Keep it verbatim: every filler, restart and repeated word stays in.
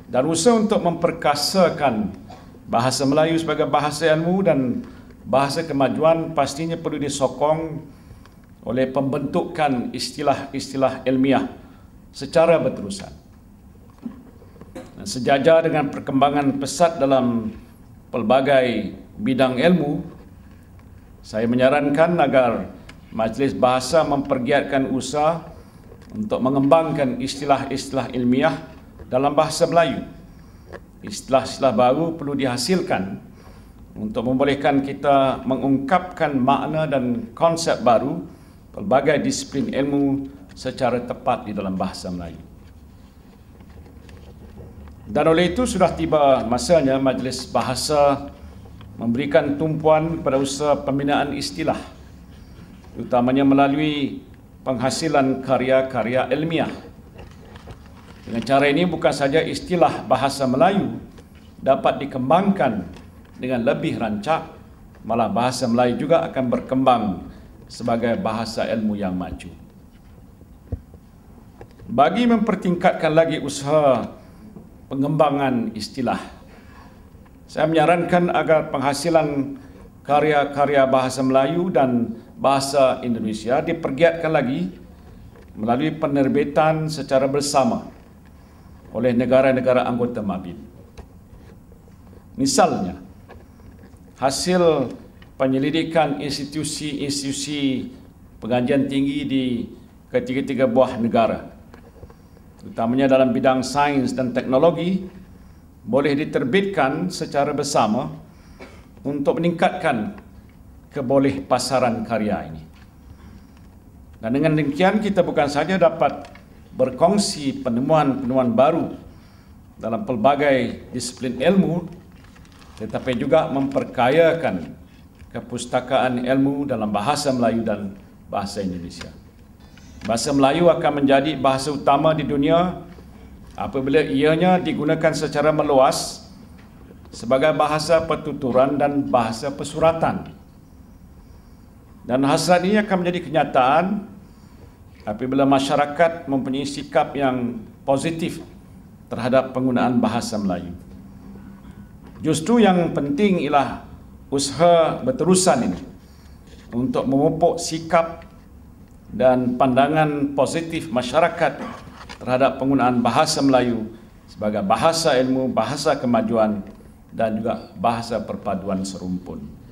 dan usaha untuk memperkasakan bahasa Melayu sebagai bahasa ilmu dan bahasa kemajuan pastinya perlu disokong oleh pembentukan istilah-istilah ilmiah secara berterusan. Dan sejajar dengan perkembangan pesat dalam pelbagai bidang ilmu, saya menyarankan agar Majlis Bahasa mempergiatkan usaha untuk mengembangkan istilah-istilah ilmiah dalam bahasa Melayu. Istilah-istilah baru perlu dihasilkan untuk membolehkan kita mengungkapkan makna dan konsep baru pelbagai disiplin ilmu secara tepat di dalam bahasa Melayu. Dan oleh itu sudah tiba masanya Majlis Bahasa memberikan tumpuan pada usaha pembinaan istilah, utamanya melalui penghasilan karya-karya ilmiah. Dengan cara ini bukan saja istilah bahasa Melayu dapat dikembangkan dengan lebih rancak, malah bahasa Melayu juga akan berkembang sebagai bahasa ilmu yang maju. Bagi mempertingkatkan lagi usaha pengembangan istilah, saya menyarankan agar penghasilan karya-karya bahasa Melayu dan bahasa Indonesia dipergiatkan lagi melalui penerbitan secara bersama oleh negara-negara anggota MABBIM. Misalnya, hasil penyelidikan institusi-institusi pengajian tinggi di ketiga-tiga buah negara, utamanya dalam bidang sains dan teknologi, boleh diterbitkan secara bersama untuk meningkatkan keboleh pasaran karya ini. Dan dengan demikian kita bukan saja dapat berkongsi penemuan-penemuan baru dalam pelbagai disiplin ilmu, tetapi juga memperkayakan kepustakaan ilmu dalam bahasa Melayu dan bahasa Indonesia. Bahasa Melayu akan menjadi bahasa utama di dunia apabila ianya digunakan secara meluas sebagai bahasa pertuturan dan bahasa pesuratan. Dan hasrat ini akan menjadi kenyataan apabila masyarakat mempunyai sikap yang positif terhadap penggunaan bahasa Melayu. Justru yang penting ialah usaha berterusan ini untuk memupuk sikap dan pandangan positif masyarakat terhadap penggunaan bahasa Melayu sebagai bahasa ilmu, bahasa kemajuan dan juga bahasa perpaduan serumpun.